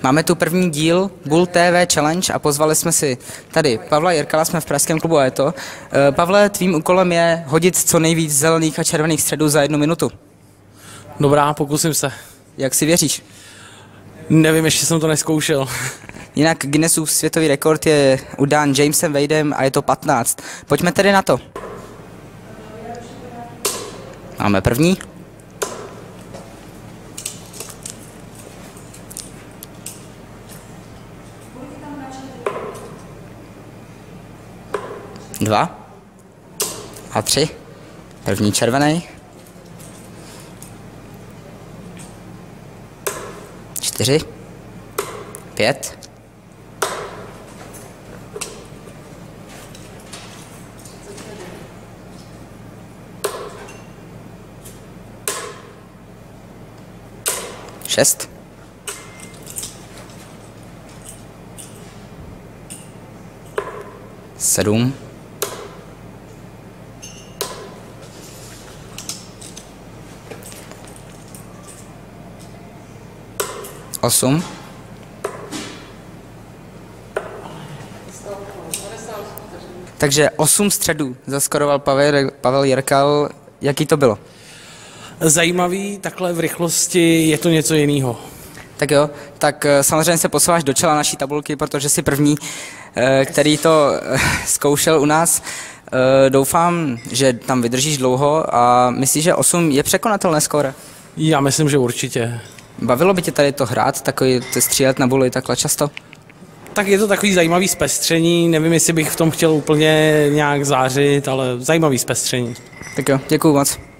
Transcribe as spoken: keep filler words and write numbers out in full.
Máme tu první díl Bull T V Challenge a pozvali jsme si tady Pavla Jirkala, jsme v pražském klubu Aeto. Pavle, tvým úkolem je hodit co nejvíc zelených a červených středů za jednu minutu. Dobrá, pokusím se. Jak si věříš? Nevím, ještě jsem to neskoušel. Jinak Guinnessův světový rekord je udán Jamesem Wadem a je to patnáct. Pojďme tedy na to. Máme první. Dva. A tři. První červený. Čtyři. Pět. Šest. Sedm. Osm. Takže osm středů zaskoroval Pavel, Pavel Jirkal. Jaký to bylo? Zajímavý, takhle v rychlosti je to něco jiného. Tak jo, tak samozřejmě se posouváš do čela naší tabulky, protože jsi první, který to zkoušel u nás. Doufám, že tam vydržíš dlouho a myslíš, že osm je překonatelné skóre? Já myslím, že určitě. Bavilo by tě tady to hrát, takový střílet na buli takhle často? Tak je to takový zajímavý zpestření, nevím, jestli bych v tom chtěl úplně nějak zářit, ale zajímavý zpestření. Tak jo, děkuju moc.